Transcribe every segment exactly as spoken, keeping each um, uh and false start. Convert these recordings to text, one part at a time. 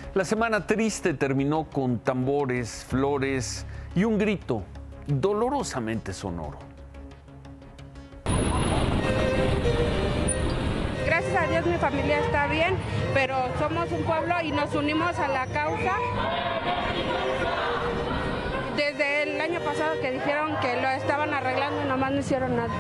La semana triste terminó con tambores, flores y un grito dolorosamente sonoro. Gracias a Dios mi familia está bien, pero somos un pueblo y nos unimos a la causa. Desde el año pasado que dijeron que lo estaban arreglando y nomás no hicieron nada.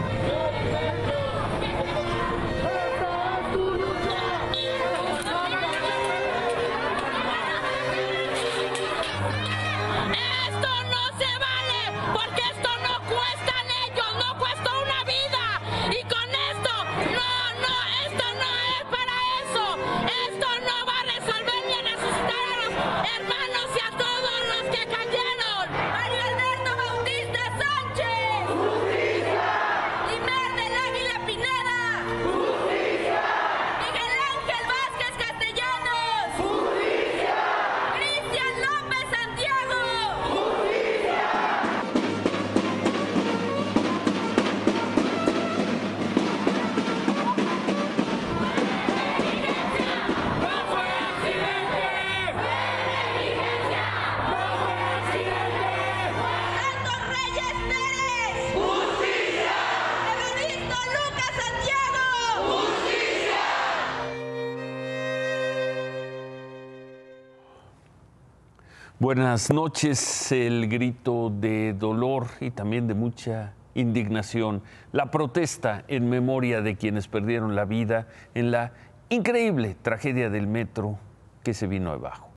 Buenas noches. El grito de dolor y también de mucha indignación, la protesta en memoria de quienes perdieron la vida en la increíble tragedia del metro que se vino abajo.